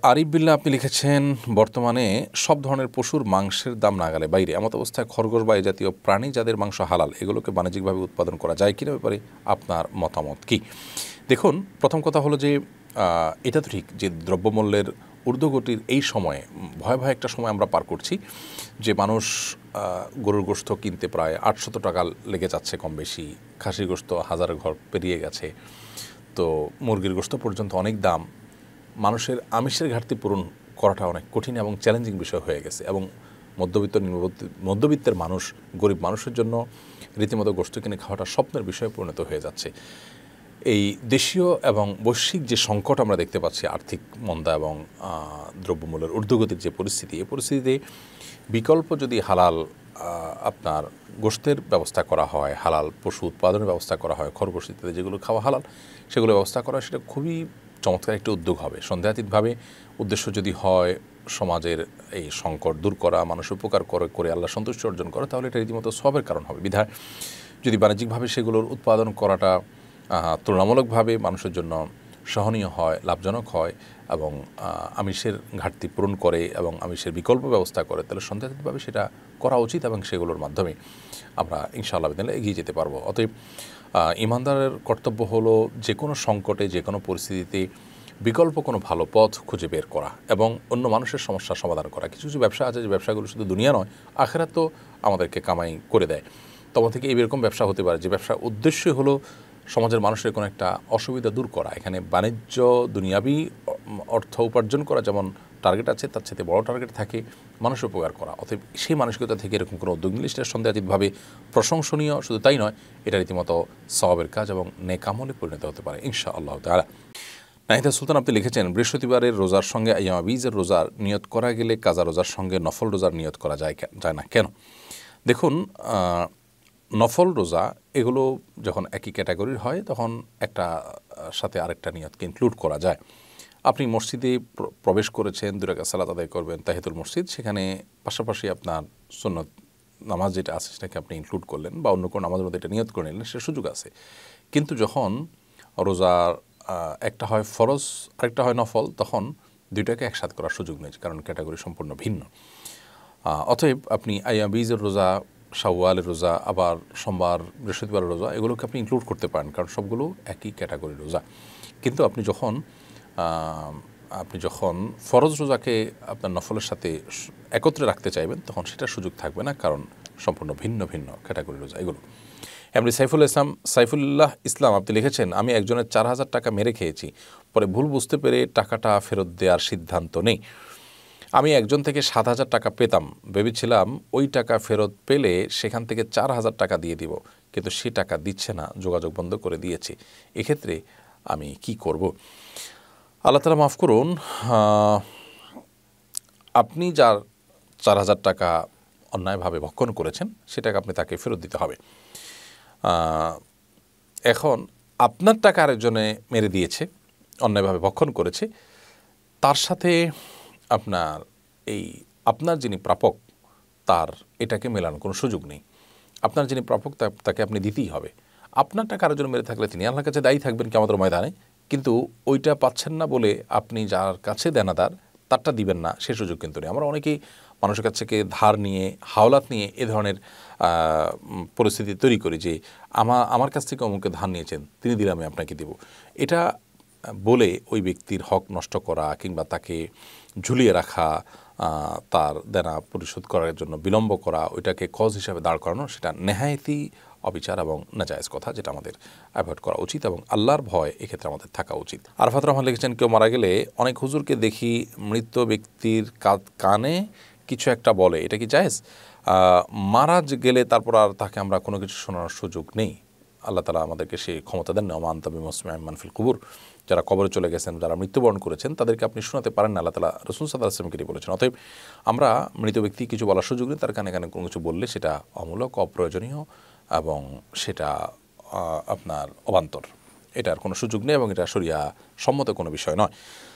আরিফ বিল্লাহ আপনি লিখেছেন, বর্তমানে সব ধরনের পশুর মাংসের দাম নাগালে বাইরে, এমত অবস্থায় খরগোশ বা এই জাতীয় প্রাণী যাদের মাংস হালাল, এগুলোকে বাণিজ্যিকভাবে উৎপাদন করা যায় কিনা ব্যাপারে আপনার মতামত কি? দেখুন, প্রথম কথা হলো যে এটা তো ঠিক যে দ্রব্যমূল্যের ঊর্ধ্বগতির এই সময়ে ভয় একটা সময় আমরা পার করছি, যে মানুষ গরুর গোশত কিনতে প্রায় 800 টাকা লেগে যাচ্ছে কম বেশি, খাসির গোশত হাজারের ঘর পেরিয়ে গেছে, তো মুরগির গোশত পর্যন্ত অনেক দাম। মানুষের আমিষের ঘাটতি পূরণ করাটা অনেক কঠিন এবং চ্যালেঞ্জিং বিষয় হয়ে গেছে, এবং মধ্যবিত্তের মানুষ, গরিব মানুষের জন্য রীতিমতো গোশত কিনে খাওয়াটা স্বপ্নের বিষয়ে পরিণত হয়ে যাচ্ছে। এই দেশীয় এবং বৈশ্বিক যে সংকট আমরা দেখতে পাচ্ছি, আর্থিক মন্দা এবং দ্রব্যমূল্যের ঊর্ধ্বগতির যে পরিস্থিতি, এই পরিস্থিতিতে বিকল্প যদি হালাল আপনার গোশতের ব্যবস্থা করা হয়, হালাল পশু উৎপাদনের ব্যবস্থা করা হয়, খরগোশ ইত্যাদি যেগুলো খাওয়া হালাল, সেগুলো ব্যবস্থা করা, সেটা খুবই চমৎকার একটি উদ্যোগ হবে। সন্দেহাতীতভাবে উদ্দেশ্য যদি হয় সমাজের এই সংকট দূর করা, মানুষ উপকার করে আল্লাহ সন্তুষ্টি অর্জন করা, তাহলে এটা রীতিমতো সবের কারণ হবে। বিধায় যদি বাণিজ্যিকভাবে সেগুলোর উৎপাদন করাটা তুলনামূলকভাবে মানুষের জন্য সহনীয় হয়, লাভজনক হয় এবং আমিষের ঘাটতি পূরণ করে এবং আমিষের বিকল্প ব্যবস্থা করে, তাহলে সন্দেহাতীতভাবে সেটা করা উচিত এবং সেগুলোর মাধ্যমে আমরা ইনশাআল্লাহ এগিয়ে যেতে পারবো। অতএব ইমানদারের কর্তব্য হলো যে কোনো সংকটে, যে কোনো পরিস্থিতিতে বিকল্প কোনো ভালো পথ খুঁজে বের করা এবং অন্য মানুষের সমস্যার সমাধান করা। কিছু কিছু ব্যবসা আছে যে ব্যবসাগুলো শুধু দুনিয়া নয়, আখিরাত তো আমাদেরকে কামাই করে দেয়। তখন থেকে এইরকম ব্যবসা হতে পারে যে ব্যবসার উদ্দেশ্য হলো সমাজের মানুষের কোনো একটা অসুবিধা দূর করা। এখানে বাণিজ্য, দুনিয়াবি অর্থ উপার্জন করা যেমন টার্গেট আছে, তার সাথে বড় টার্গেট থাকে মানুষ উপকার করা। অতএব সেই মানসিকতা থেকে এরকম কোনো উদ্যোগ নিলে সেটা সন্দেহাতীতভাবে প্রশংসনীয়। শুধু তাই নয়, এটা রীতিমতো সওয়াবের কাজ এবং নেক আমলে পরিণত হতে পারে ইনশাআল্লাহ তাআলা। নাহিদা সুলতান আপনি লিখেছেন, বৃহস্পতিবারের রোজার সঙ্গে আইয়ামা বীজের রোজার নিয়ত করা গেলে কাজা রোজার সঙ্গে নফল রোজার নিয়ত করা যায় না কেন? দেখুন, নফল রোজা এগুলো যখন একই ক্যাটাগরির হয় তখন একটা সাথে আরেকটা নিয়তকে ইনক্লুড করা যায়। আপনি মসজিদে প্রবেশ করেছেন, 2 রাকাত সালাত আদায় করবেন, তাহিয়াতুল মসজিদ, সেখানে পাশাপাশি আপনার সুন্নত নামাজ যেটা আছে সেটাকে আপনি ইনক্লুড করলেন বা অন্য কোনো নামাজের মধ্যে এটা নিয়ত করে নিলেন, সে সুযোগ আছে। কিন্তু যখন রোজার একটা হয় ফরজ আরেকটা হয় নফল, তখন দুইটাকে একসাথে করার সুযোগ নেই, কারণ ক্যাটাগরি সম্পূর্ণ ভিন্ন। অতএব আপনি আইয়াম বীজের রোজা, শাওয়ালের রোজা, আবার সোমবার, বৃহস্পতিবারের রোজা, এগুলোকে আপনি ইনক্লুড করতে পারেন, কারণ সবগুলো একই ক্যাটাগরির রোজা। কিন্তু আপনি যখন ফরজ রোজাকে আপনার নফলের সাথে একত্রে রাখতে চাইবেন, তখন সেটার সুযোগ থাকবে না, কারণ সম্পূর্ণ ভিন্ন ভিন্ন ক্যাটাগরির রোজা এগুলো। এমনি সাইফুল্লাহ ইসলাম আপনি লিখেছেন, আমি একজনের 4000 টাকা মেরে খেয়েছি, পরে ভুল বুঝতে পেরে টাকাটা ফেরত দেওয়ার সিদ্ধান্ত নেই। আমি একজন থেকে 7000 টাকা পেতাম, ভেবেছিলাম ওই টাকা ফেরত পেলে সেখান থেকে 4000 টাকা দিয়ে দিব, কিন্তু সে টাকা দিচ্ছে না, যোগাযোগ বন্ধ করে দিয়েছে। এক্ষেত্রে আমি কি করব? আল্লাহ তাআলা মাফ করুন, আপনি যার 4000 টাকা অন্যায়ভাবে ভক্ষণ করেছেন সেটাকে আপনি তাকে ফেরত দিতে হবে। এখন আপনার টাকা আরেকজনে মেরে দিয়েছে, অন্যায়ভাবে ভক্ষণ করেছে, তার সাথে আপনার যিনি প্রাপক তার এটাকে মেলানোর কোনো সুযোগ নেই। আপনার যিনি প্রাপক তাকে আপনি দিতেই হবে। আপনার টাকা আরেকজন মেরে থাকলে তিনি আল্লাহর কাছে দায়ী থাকবেন কিয়ামতের ময়দানে, কিন্তু ওইটা পাচ্ছেন না বলে আপনি যার কাছে দেনাদার তারটা দিবেন না, সে সুযোগ কিন্তু নেই। আমরা অনেকেই মানুষের কাছ থেকে ধার নিয়ে, হাওলাত নিয়ে এ ধরনের পরিস্থিতি তৈরি করি যে আমার কাছ থেকে অমুকে ধার নিয়েছেন, তিনি দিলে আমি আপনাকে দেব। এটা বলে ওই ব্যক্তির হক নষ্ট করা কিংবা তাকে ঝুলিয়ে রাখা, তার দেনা পরিশোধ করার জন্য বিলম্ব করা, ওইটাকে কজ হিসাবে দাঁড় করানো, সেটা নেহায়েতই অবিচার এবং নাজায়েজ কথা, যেটা আমাদের অ্যাভয়েড করা উচিত এবং আল্লাহর ভয় এক্ষেত্রে আমাদের থাকা উচিত। আরফাত রহমান লিখেছেন, কেউ মারা গেলে অনেক হুজুরকে দেখি মৃত ব্যক্তির কানে কিছু একটা বলে, এটা কি জায়েজ? মারা গেলে তারপর আর তাকে আমরা কোনো কিছু শোনার সুযোগ নেই। আল্লাহ তাআলা আমাদেরকে সেই ক্ষমতা দেন না, ওমা আনতা বিমুসমি'in মান ফিল কুবুর। যারা কবরে চলে গেছেন, যারা মৃত্যুবরণ করেছেন, তাদেরকে আপনি শোনাতে পারেন না, আল্লাহ তাআলা রাসূল সাল্লাল্লাহু আলাইহি ওয়াসাল্লামকে বলেছেন। অতএব আমরা মৃত ব্যক্তি কিছু বলার সুযোগ নেই, তার কানে কানে কোনো কিছু বললে সেটা অমূলক, অপ্রয়োজনীয় এবং সেটা আপনার অবান্তর, এটার কোনো সুযোগ নেই এবং এটা শরিয়া সম্মত কোনো বিষয় নয়।